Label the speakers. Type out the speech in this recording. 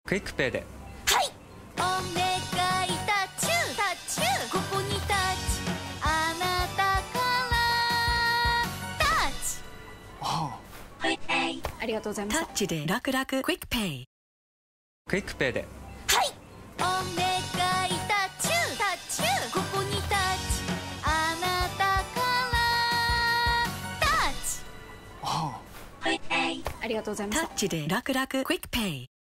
Speaker 1: クイックペイで。
Speaker 2: はい、お願いタッチここにタッチ、あなたからタッチ。
Speaker 3: ありがとうございます。
Speaker 4: タッチで楽々クイックペイ。
Speaker 1: クイックペイで。
Speaker 2: はい、お願いタッチここにタッチ、あなたからタッチ。
Speaker 3: ありがとうございます。
Speaker 4: タッチで楽々クイックペイ。